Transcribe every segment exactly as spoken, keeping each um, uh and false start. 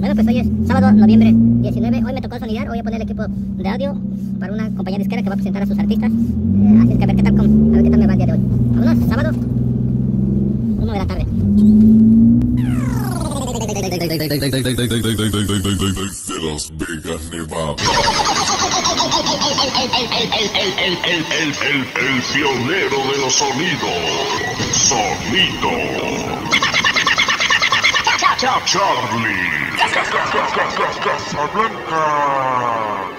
Bueno, pues hoy es sábado, noviembre diecinueve. Hoy me tocó sonidar. Voy a poner el equipo de audio para una compañía disquera que va a presentar a sus artistas. Eh, así es que a ver qué tal, con, a ver qué tal me va el día de hoy. Vámonos, sábado, uno de la tarde. De Las Vegas, Nevada. El, el, el, el, el, el pionero de los sonidos. Sonido. Charlie. Casablanca.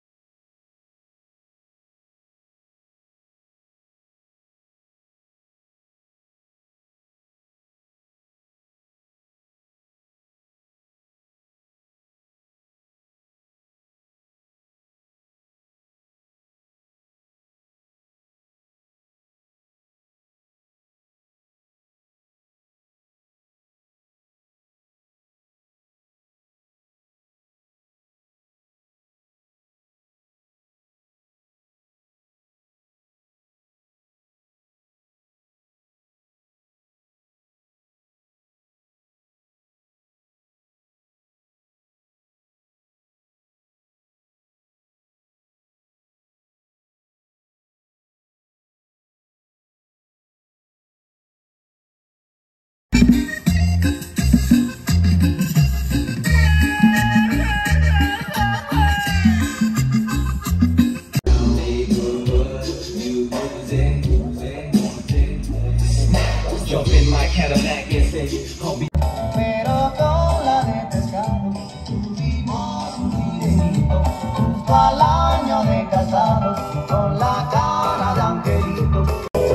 Pero con la de pescado tuvimos un videíto justo al año de casados con la cara de angelito.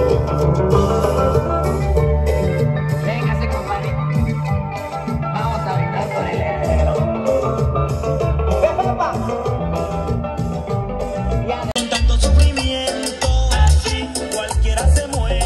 Véngase, compadre, vamos a brindar por el heredero. Con tanto sufrimiento, así cualquiera se muere.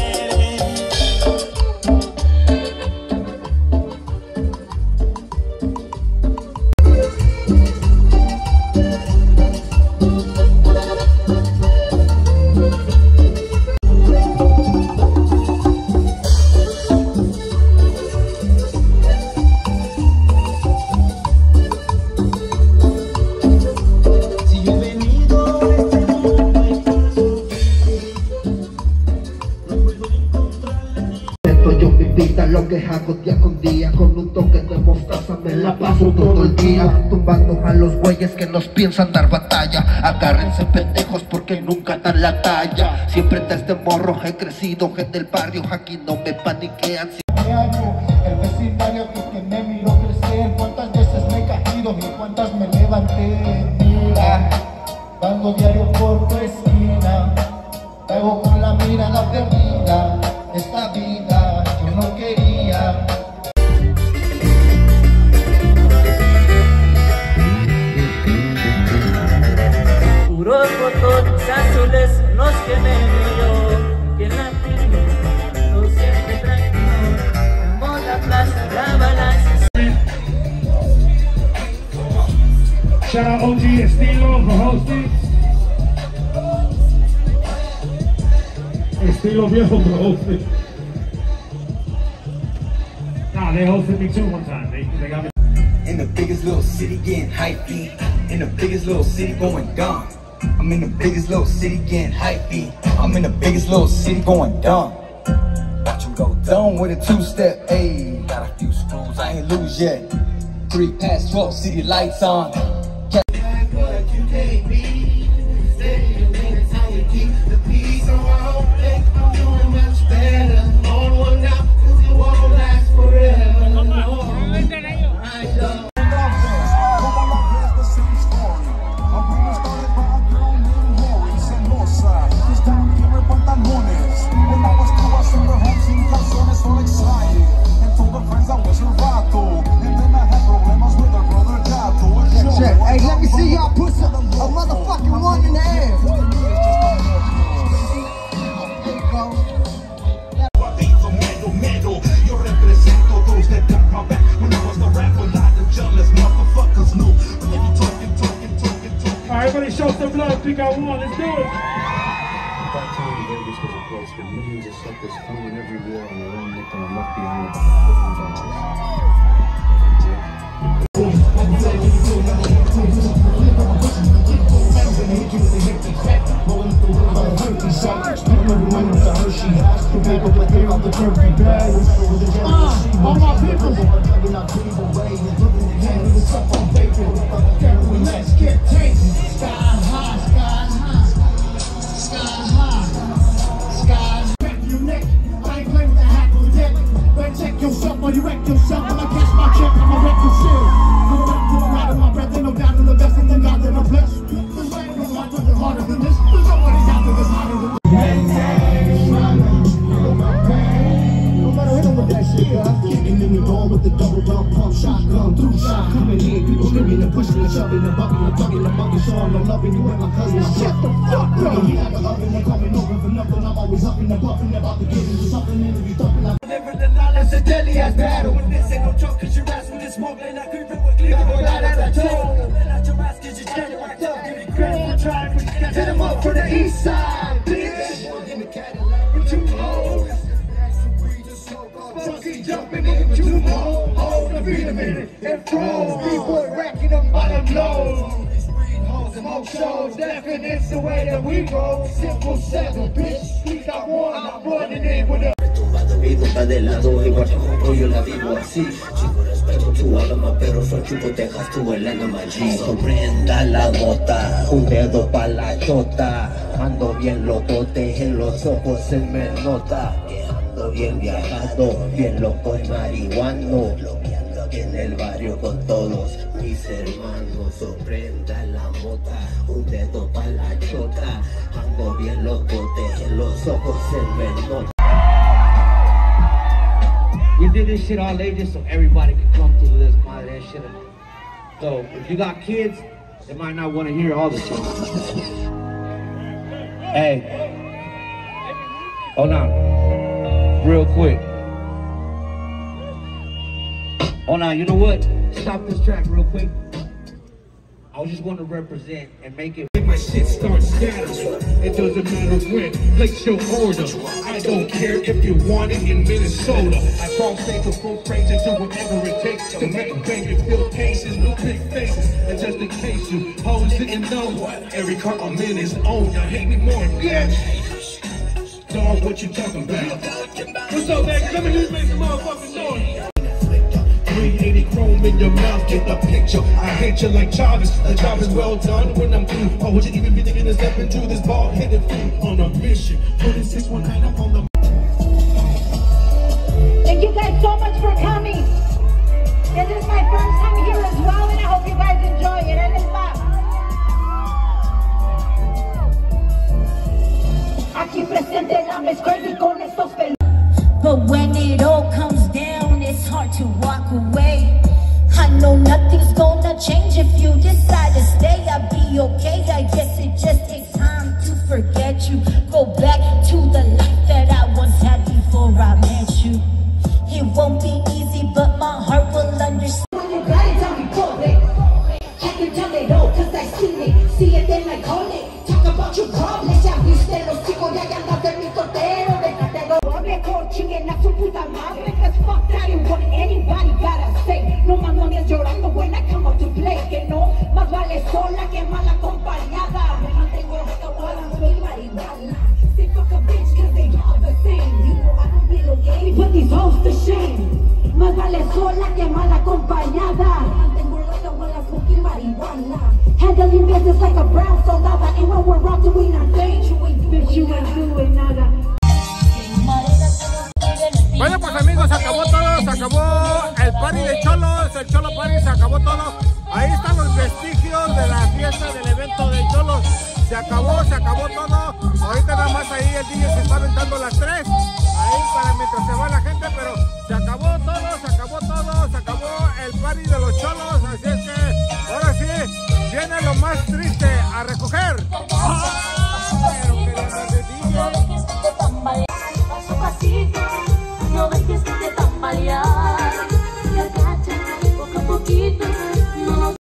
Lo que hago día con día, con un toque de mostaza me la paso todo el día tumbando a los güeyes que nos piensan dar batalla. Agárrense pendejos porque nunca dan la talla. Siempre desde morro he crecido en el barrio, aquí no me paniquean. El vecindario que me miró crecer, cuántas veces me he caído y cuántas me levanté. Mira, dando diario por tu esquina, traigo con la mirada perdida. Esta vida yo no quería. Puros botones azules los que me dio, que la tengo, lo siempre tranquilo, en la plaza, la balanza. Shout out O G Estilo for hosting. Estilo viejo for hosting. Nah, they hosted me too one time. They, they got me. In the biggest little city getting hypey. In the biggest little city going dumb. I'm in the biggest little city getting hypey. I'm in the biggest little city going dumb. Watch him go dumb with a two-step, ayy. Got a few screws, I ain't lose yet. Three past twelve, city lights on. Hey, let me see y'all put some, a motherfucking one in the air. There you go. Yo represento those that got my back when I was the rapper, not the jealous motherfuckers knew. But they be talking, talking, talking, talking. Alright, everybody show some love. Pick out one. Let's do it. That time Vegas was a place with millions of suckers fleeing everywhere on their own nickel and left behind about a billion dollars. nasty sight. Spitting over my with the Hershey hash to make up a hair off the turkey bag. Uh, all my people. Let's get tasty. Sky high, sky high, sky high, sky high. Back to your neck. I ain't playing with the hack on deck. Better check yourself while you wreck yourself. When I catch my check, I'ma wreck your shit. I'm a rap to the right of my breath. Ain't no doubt in the best of the God that I'm blessed. There's way no hard work harder than this. There's nobody's out there that's harder than this. Kicking in the door with the double dump pump shotgun through shot coming in. People screaming and pushing and shoving and bucking and bucking and bucking. Showing I'm loving you and my cousins. Shut the fuck up. He like an oven and coming over for nothing. I'm always huffing and buffing about to get into something and you thumping like. Living the knowledge, a deadly ass battle. When this ain't no joke, cause you're ass with this smoke. And I creeping with cleaving with that as I told. Let out your ass, cause you're getting whacked up. Give me credit for trying to hit them up for the east side. Bitch, in the Cadillac with two hoes. Funky jumping in two more. Hold the beat a minute and throw. People racking them bottom low. Smoke shows, definitely the way that we roll. Simple seven, bitch. We got one, I'm running in with a. Vivo pa' de lado, igual como yo la vivo así. Chico, respeto tu alma, pero soy chupo, dejas tu helena allí. Sorprenda la gota, un dedo pa' la chota. Ando bien locote, en los ojos se me nota. Que ando bien viajado, bien loco y marihuano. Bloqueando aquí en el barrio con todos mis hermanos. Sorprenda la mota, un dedo pa' la chota. Ando bien locote, en los ojos se me nota. We did this shit all ages so everybody could come to this madre shit. So if you got kids, they might not want to hear all the shit. Hey, hold on, real quick. Hold on, you know what? Stop this track real quick. I was just want to represent and make it. My shit starts scattering. It doesn't matter when. Place your order. I don't care if you want it in Minnesota. I fall state for full praise and do whatever it takes to make a baby feel cases with big faces. And just in case you hoes didn't know, every car I'm in is owned. Y'all hate me more, bitch. Dog, what you talking about? What's up, man? Come in here, make some motherfucking noise. three eighty chrome in your mouth, get the picture. I hate you like Chavez. The job is well done when I'm through. Why would you even be thinking to step into this ball headed fool on a mission? twenty-six one nine up on the. Thank you guys so much for coming. This is my first time here as well, and I hope you guys enjoy it. And it's fun. Aquí presente la mezcla crazy con estos pelos. But when it all comes down, it's hard to walk away. I know nothing's gonna change if you decide to stay. I'll be okay, I guess it just takes time to forget you. Go back to the life that I once had before I met you. It won't be easy, but my heart will understand. When you got it, tell me pobre. I can tell it all, cause I seen it. See it, then I call it. Talk about your problems, ya viste los chicos, ya andas de mi soltero. Déjate go. Mejor chinguen a su puta madre, cause fuck that ain't what anybody gotta say. No más no andes llorando when I come out to play. Que no, más vale sola que mal acompañada. Me mantengo hasta while I'm smoking marijuana. Say fuck a bitch cause they all the same. You know I don't play no games, but these hoes to shame. Más vale sola que mal acompañada. Me mantengo hasta while I'm smoking marijuana. Handling business like a brown soldada. And when we're out doing nothing, you ain't bitch, you ain't doing nada. Bueno, pues amigos, se acabó todo, se acabó el party de Cholos, el Cholo Party, se acabó todo. Ahí están los vestigios de la fiesta del evento de Cholos. Se acabó, se acabó todo. Ahorita nada más ahí el D J se está aventando las tres. Ahí para mientras se va la gente, pero se acabó todo, se acabó todo, se acabó el party de los Cholos. Así es que ahora sí, viene lo más triste a recoger. Pero que la de D J. No ves que se te tambalear, y agacha poco a poquito, no.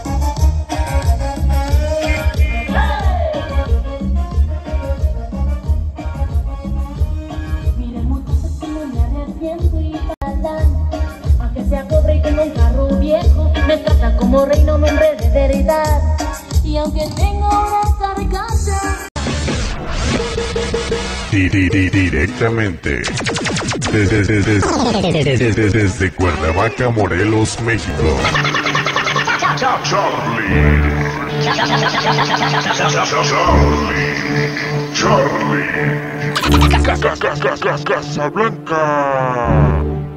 Mira el montón como me arrepiento y palan, aunque sea pobre y tengo un carro viejo, me trata como reino, me hombre de verdad, y aunque tengo una carcasa. di- di- di- directamente desde, desde, desde, desde Cuernavaca, Morelos, México. Charlie. Charlie. Charlie. Casablanca.